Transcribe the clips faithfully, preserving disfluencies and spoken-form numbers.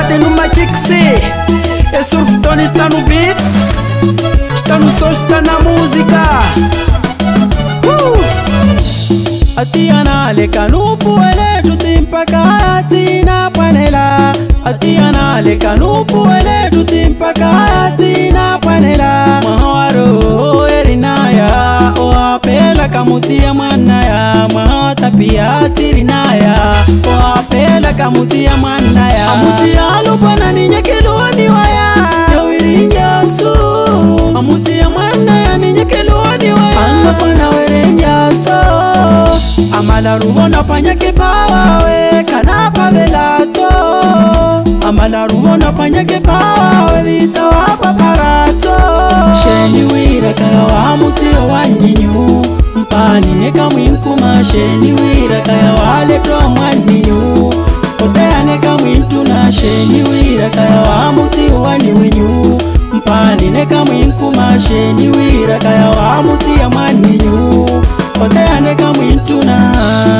Batem numa Chixi, é Surf Tony, está no beats, está no som, está na música. uh! Atiana leka nupu ele tutimpa kati na panela. Atiana leka nupu ele tutimpa kati na panela. Mahawaro erinaya o apela kamutia manaya. Mahawatapia tirinaya o apela kamutia manaya. Amutia lupana ninye kiluani waya yawirinja su. Amutia manaya ninye kiluani waya anapana wirinja su. Amala ruona panya kipawa we kanapa velato. Amala ruona panya kipawa we vita wapa parato. Sheni wira kaya wa muti wa nyinyu mpani neka mwinkuma. Sheni wira kaya wa letwa mwaninyu kotea neka mwintuna. Sheni wira kaya wa muti wa nyinyu mpani neka mwinkuma. Sheni wira kaya wa muti ya mwaninyu kotea neka mwintuna.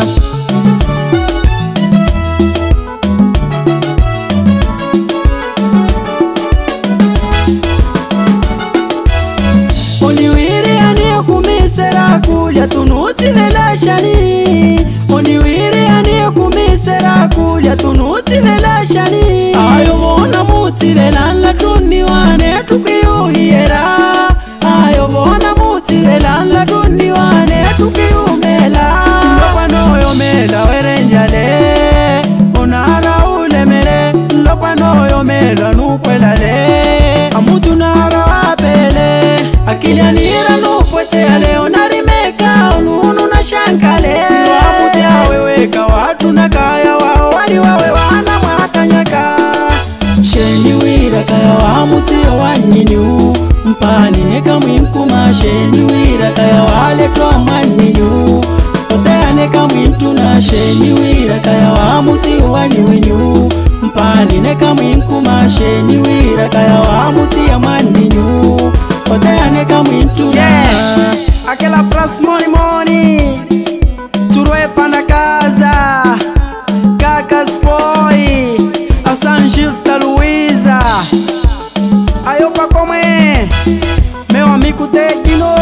Oniwiri aniyo kumisera kulya tunuti vela shani. Oniwiri aniyo kumisera kulya tunuti vela shani. Ayo bona muti vela la tuni wane tukiyuhiera. Ayo bona muti vela la tuni wane tukiyumela. Lopa noyo mela werenjale onara ulemele. Lopa noyo mela nukwelale amutu nara wapele. Akilianira nupwete leo narimeka ununu na shankale. Waputea weweka watu na kaya wao wali wawe wana mwatanyaka. Sheni wira kaya wa muti wa nyinyu mpani neka mwinkuma. Sheni wira kaya wa letwa mwaninyu kotea neka mwintuna. Sheni wira kaya wa muti wa nyinyu mpani neka mwinkuma. Sheni wira kaya wa muti ya mwaninyu kotea neka mwintuna. Yeah. Aquela praça money money Turwe pana casa Cacas boy a San Gil da Luiza. Aí opa como é meu amigo Dedino.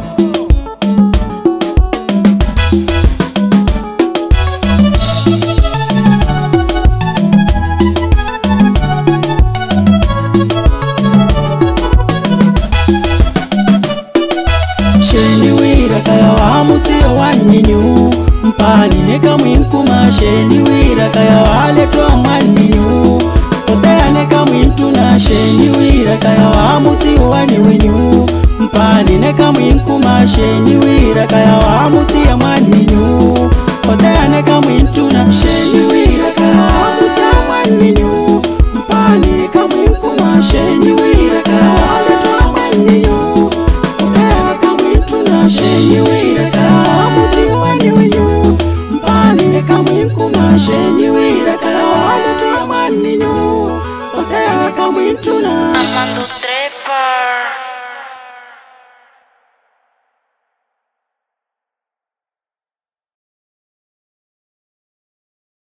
Sheni wira kaya wa muti wa nyinyu mpani neka mwinkuma. Sheni wira kaya wa letwa mwaninyu kotea neka mwintuna. Sheni wira kaya wa muti wa nyinyu mpani neka mwinkuma. Sheni wira kaya wa muti ya mwaninyu kotea neka mwintuna. Sheni wira kaya wa muti ya mwaninyu mpani neka mwinkuma. Sheni wira kaya wa letwa mwaninyu kotea neka mwintuna. Sheni wira kaya wa muti wa nyinyu mpani neka mwinkuma. Sheni wira kaya wa letwa mwaninyu kotea neka mwintuna.